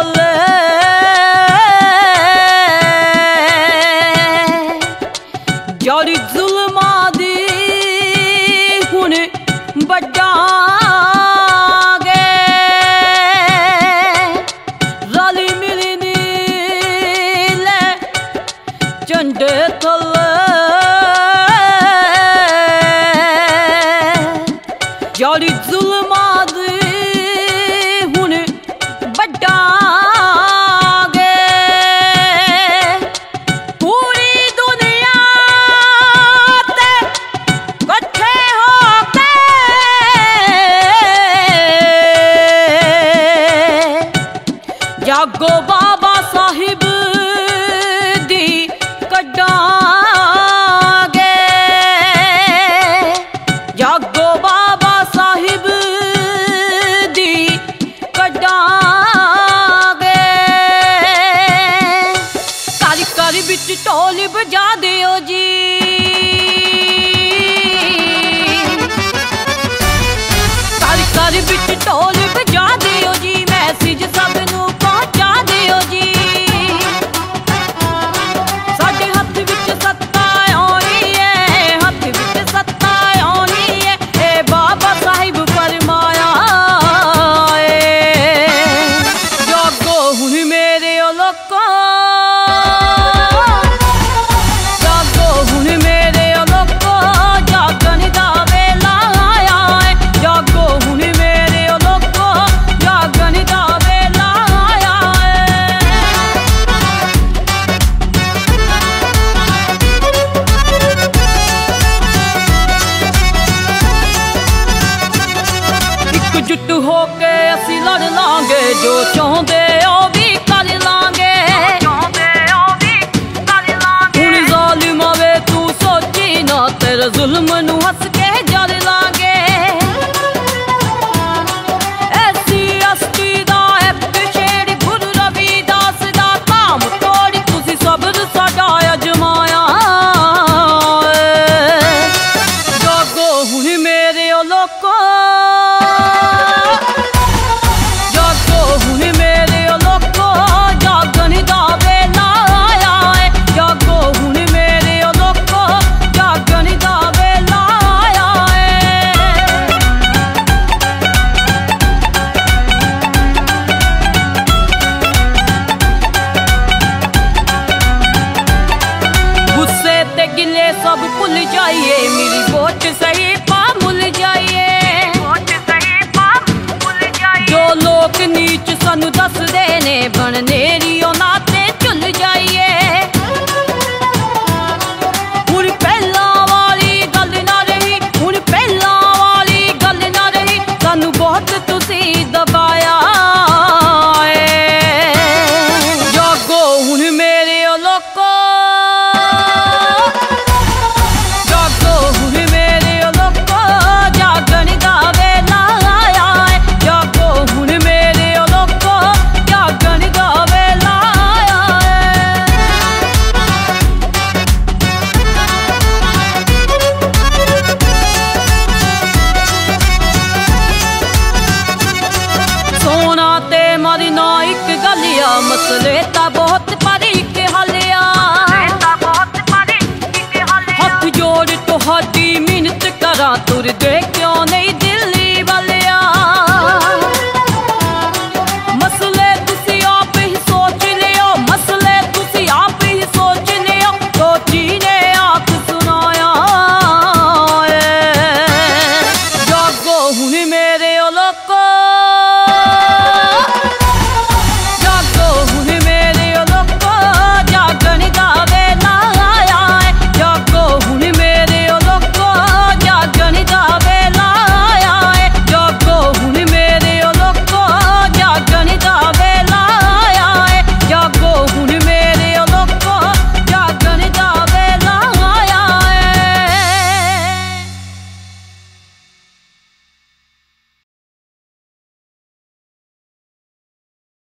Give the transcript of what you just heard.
थल्ले जड़ी जुल्मा दी हुण बजांगे रली मिली नीले झंडे थल्ले जड़ी जुल्मा दी हुण बजांगे पूरी दुनिया ते कट्ठे होके जागो बाबा साहिब दी कड्डांगे जागो बाबा साहिब दी कड्डांगे कारी कारी बिच ढोल बजा दियो जी कारी कारी बिच ढोल बजा दियो जी मैसेज सब नू पहुंचा दियो जी साडे हथ विच सत्ता आउणी है हथ विच सत्ता आउणी है ए बाबा साहिब फरमाया ए जागो हुण मेरे ओ लोको जागो हुण मेरे ओ लोको जागण दा वेला आया है जागो हुण मेरे ओ लोको जागण दा वेला आया है एकजुट होके असीं लड़ लांगे जो चाहुंदे ओ भी कर लांगे हुण ज़ालिमा वे तू सोची ना तेरे जुल्म नू हस के जर लांगे ऐसी अस्ती दा एक शेर गुरु रविदास दा धाम तोड़ी तुसी सब्र साडा अजमाया जागो हुण मेरे ओ लोको जागो हुण मेरे ओ लोको जागण दा वेला आया है जागो हुण मेरे ओ लोको जागण दा वेला आया है गुस्से ते गिले सब भुल जाइए मेरी वोट सही पा मुल जाइए जो लोग नीच सानू दसदे ने बननेरी ओ नाते झुल जाइए हुण पहलां वाली गल ना रही हुण पहलां वाली गल ना रही सानू बहुत तुसी दबाया ए जागो हुण मेरे ओ लोको जागो हुण मेरे ओ लोको जागण दा वेला आया है जागो हुण मेरे ओ लोको जागण दा वेला आया है सोना ते मरना एक गलिया मसले ता बहुत पर एक हलिया हथ जोड़ तुहाडी मिन्नत करा तुर दे क्यों